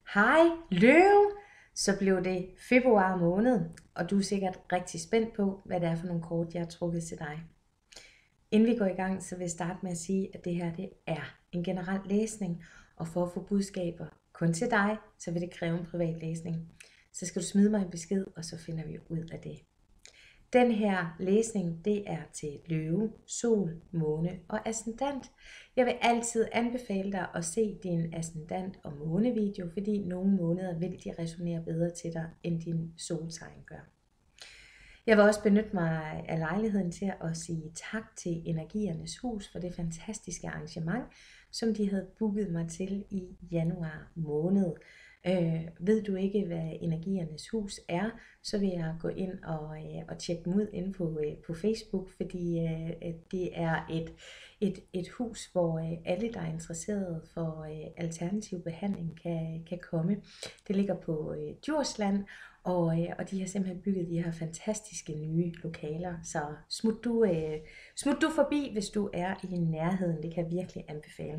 Hej løve! Så blev det februar måned, og du er sikkert rigtig spændt på, hvad det er for nogle kort, jeg har trukket til dig. Inden vi går i gang, så vil jeg starte med at sige, at det her det er en generel læsning, og for at få budskaber kun til dig, så vil det kræve en privat læsning. Så skal du smide mig en besked, og så finder vi ud af det. Den her læsning, det er til løve, sol, måne og ascendant. Jeg vil altid anbefale dig at se din ascendant og månevideo, fordi nogle måneder vil de resonere bedre til dig, end din soltegn gør. Jeg vil også benytte mig af lejligheden til at sige tak til Energiernes Hus for det fantastiske arrangement, som de havde booket mig til i januar måned. Ved du ikke, hvad Energiernes Hus er, så vil jeg gå ind og tjekke dem ud inde på Facebook, fordi det er et hus, hvor alle, der er interesseret for alternativ behandling, kan komme. Det ligger på Djursland, og de har simpelthen bygget de her fantastiske nye lokaler, så smut du forbi, hvis du er i nærheden. Det kan jeg virkelig anbefale.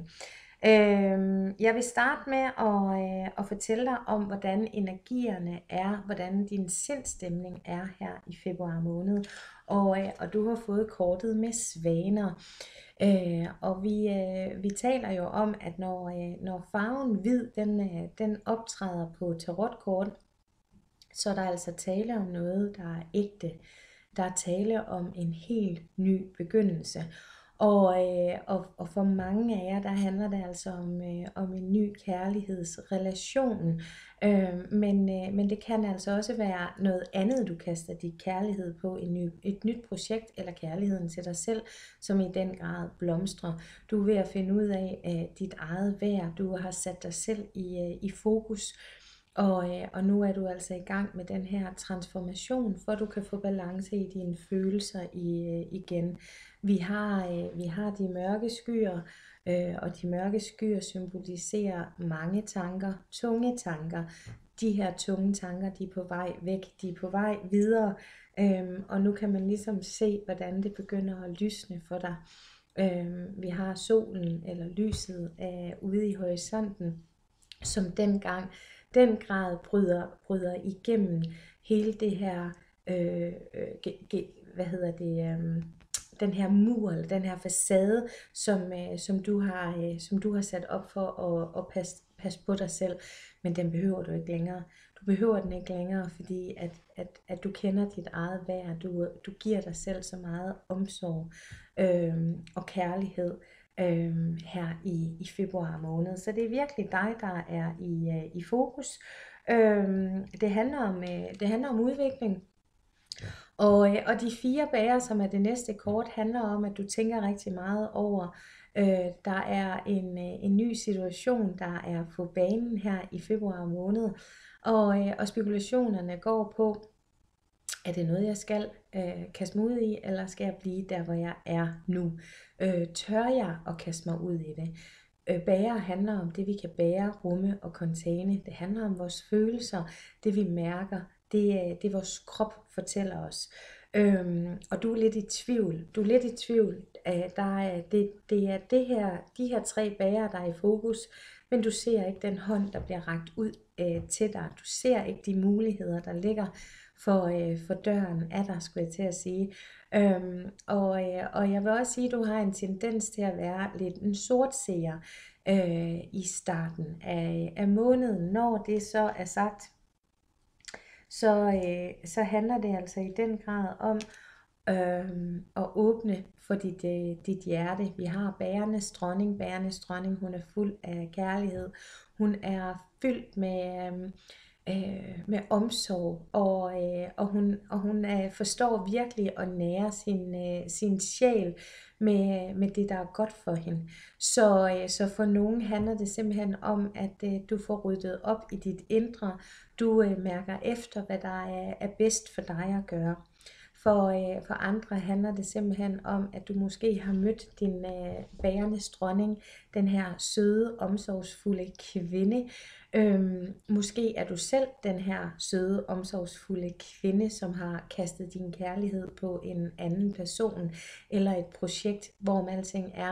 Jeg vil starte med at fortælle dig om, hvordan energierne er, hvordan din sindstemning er her i februar måned, og du har fået kortet med svaner. Og vi taler jo om, at når farven hvid, den optræder på tarotkort, så er der altså tale om noget, der er ægte. Der er tale om en helt ny begyndelse. Og for mange af jer, der handler det altså om en ny kærlighedsrelation. Men det kan altså også være noget andet, du kaster dit kærlighed på, et nyt projekt eller kærligheden til dig selv, som i den grad blomstrer. Du er ved at finde ud af dit eget værd. Du har sat dig selv i fokus. Og nu er du altså i gang med den her transformation, for du kan få balance i dine følelser igen. Vi har de mørke skyer, og de mørke skyer symboliserer mange tanker, tunge tanker. De her tunge tanker, de er på vej væk, de er på vej videre, og nu kan man ligesom se, hvordan det begynder at lysne for dig. Vi har solen eller lyset ude i horisonten, som den grad bryder igennem hele det her, den her mur, eller den her facade, som du har sat op for at passe på dig selv, men den behøver du ikke længere. Du behøver den ikke længere, fordi at du kender dit eget værd, du giver dig selv så meget omsorg og kærlighed her i februar måned. Så det er virkelig dig, der er i fokus. Det handler om udvikling. Og de 4 bærer, som er det næste kort, handler om, at du tænker rigtig meget over, der er en ny situation, der er på banen her i februar måned. Og spekulationerne går på, er det noget, jeg skal kaste mig ud i, eller skal jeg blive der, hvor jeg er nu? Tør jeg at kaste mig ud i det? Bære handler om det, vi kan bære, rumme og containe. Det handler om vores følelser, det vi mærker, det vores krop fortæller os. Og du er lidt i tvivl. Det er de her 3 bærer, der er i fokus, men du ser ikke den hånd, der bliver rakt ud til dig. Du ser ikke de muligheder, der ligger for døren af dig, skulle jeg til at sige. Og jeg vil også sige, at du har en tendens til at være lidt en sortseer i starten af måneden. Når det så er sagt, så handler det altså i den grad om at åbne for dit hjerte. Vi har bærenes dronning. Bærenes dronning, hun er fuld af kærlighed. Hun er fyldt med omsorg, og hun forstår virkelig at nære sin sjæl med det, der er godt for hende. Så for nogen handler det simpelthen om, at du får ryddet op i dit indre. Du mærker efter, hvad der er bedst for dig at gøre. For andre handler det simpelthen om, at du måske har mødt din bærenes dronning, den her søde, omsorgsfulde kvinde. Måske er du selv den her søde, omsorgsfulde kvinde, som har kastet din kærlighed på en anden person, eller et projekt, hvor alting er,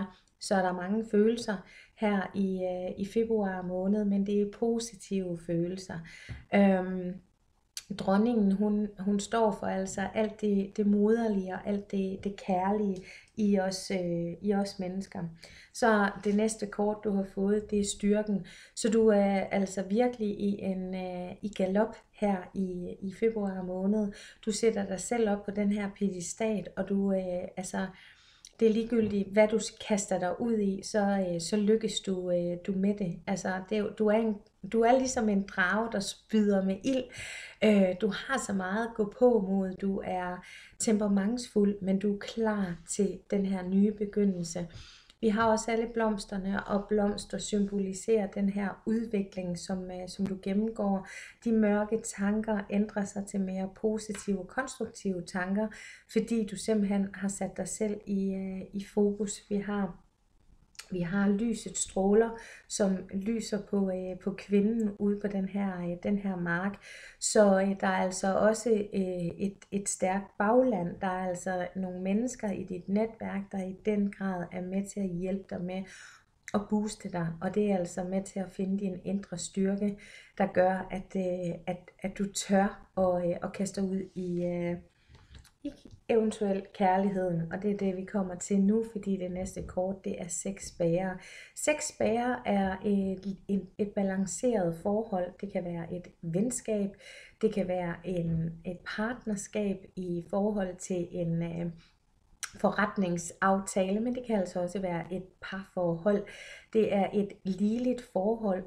så er der mange følelser her i februar måned, men det er positive følelser. Dronningen, hun står for altså alt det moderlige og alt det kærlige i os mennesker. Så det næste kort, du har fået, det er styrken. Så du er altså virkelig i galop her i februar måned. Du sætter dig selv op på den her piedestal, og du det er ligegyldigt, hvad du kaster dig ud i, så lykkes du med det. Altså, du er ligesom en drage, der spyder med ild. Du har så meget at gå på mod. Du er temperamentsfuld, men du er klar til den her nye begyndelse. Vi har også alle blomsterne, og blomster symboliserer den her udvikling, som du gennemgår. De mørke tanker ændrer sig til mere positive og konstruktive tanker, fordi du simpelthen har sat dig selv i fokus. Vi har lysets stråler, som lyser på kvinden ude på den her mark. Så der er altså også et stærkt bagland. Der er altså nogle mennesker i dit netværk, der i den grad er med til at hjælpe dig med at booste dig. Og det er altså med til at finde din indre styrke, der gør, at du tør at kaste ud i eventuelt kærligheden, og det er det, vi kommer til nu, fordi det næste kort, det er 6 spærrer. 6 spærrer er et balanceret forhold. Det kan være et venskab, det kan være et partnerskab i forhold til en forretningsaftale, men det kan altså også være et parforhold. Det er et ligeligt forhold,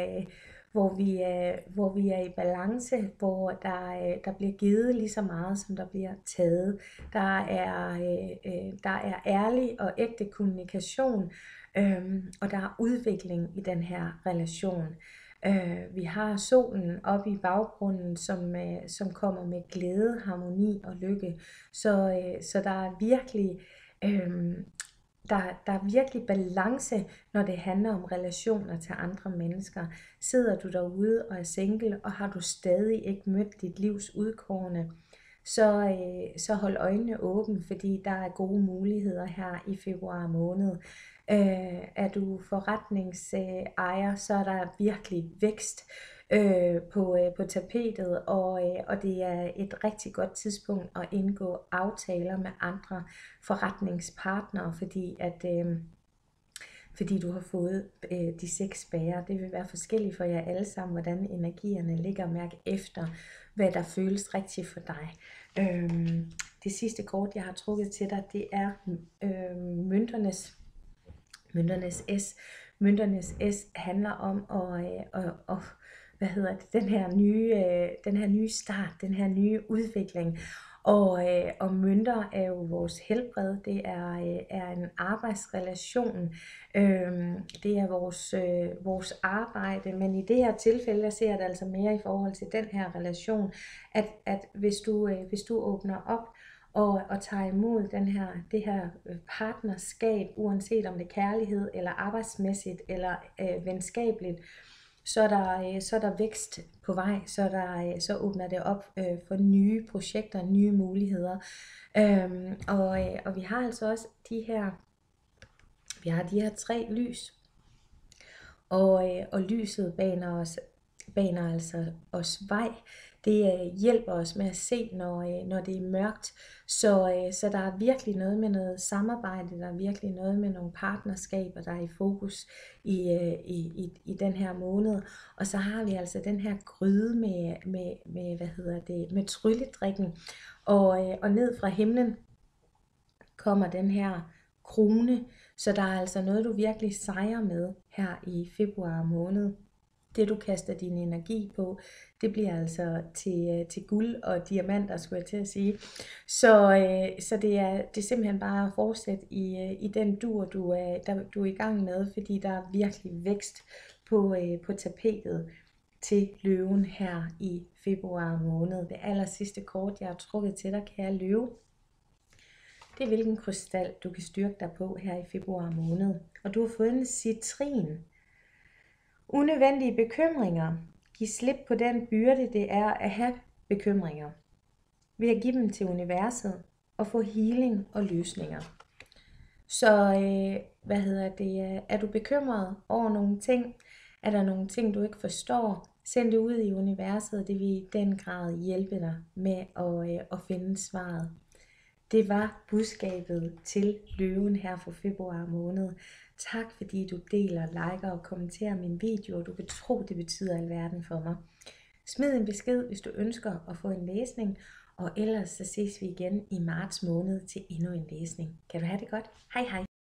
hvor vi er i balance, hvor der bliver givet lige så meget, som der bliver taget. Der er ærlig og ægte kommunikation, og der er udvikling i den her relation. Vi har solen oppe i baggrunden, som kommer med glæde, harmoni og lykke. Så der er virkelig der er virkelig balance, når det handler om relationer til andre mennesker. Sidder du derude og er single, og har du stadig ikke mødt dit livs udkårne, så hold øjnene åbne, fordi der er gode muligheder her i februar måned. Er du forretningsejer, så er der virkelig vækst på tapetet, og det er et rigtig godt tidspunkt at indgå aftaler med andre forretningspartnere, fordi du har fået de 6 spærrer. Det vil være forskelligt for jer alle sammen, hvordan energierne ligger, og mærke efter, hvad der føles rigtigt for dig. Det sidste kort, jeg har trukket til dig, det er mønternes S. Mønternes S handler om den her nye start, den her nye udvikling. Og mønter er jo vores helbred, det er en arbejdsrelation, det er vores arbejde, men i det her tilfælde, jeg ser det altså mere i forhold til den her relation, at hvis du åbner op og tager imod det her partnerskab, uanset om det er kærlighed eller arbejdsmæssigt eller venskabeligt, så er der vækst på vej, så åbner det op for nye projekter, nye muligheder. Og vi har altså også de her 3 lys, og lyset baner altså os vej. Det hjælper os med at se, når det er mørkt. Så der er virkelig noget med noget samarbejde, der er virkelig noget med nogle partnerskaber, der er i fokus i den her måned. Og så har vi altså den her gryde med trylledrikken. Og ned fra himlen kommer den her krone. Så der er altså noget, du virkelig sejrer med her i februar måned. Det du kaster din energi på, det bliver altså til guld og diamanter, skulle jeg til at sige. Så det er simpelthen bare at fortsætte i den dur, du er i gang med, fordi der er virkelig vækst på tapetet til løven her i februar måned. Det aller sidste kort, jeg har trukket til dig, kære løve, det er hvilken krystal du kan styrke dig på her i februar måned. Og du har fået en citrin. Unødvendige bekymringer. Giv slip på den byrde, det er at have bekymringer, ved at give dem til universet og få healing og løsninger. Så er du bekymret over nogle ting? Er der nogle ting, du ikke forstår? Send det ud i universet, og det vil i den grad hjælpe dig med at finde svaret. Det var budskabet til løven her for februar måned. Tak fordi du deler, liker og kommenterer min video. Du kan tro, det betyder alverden for mig. Smid en besked, hvis du ønsker at få en læsning. Og ellers så ses vi igen i marts måned til endnu en læsning. Kan du have det godt? Hej hej!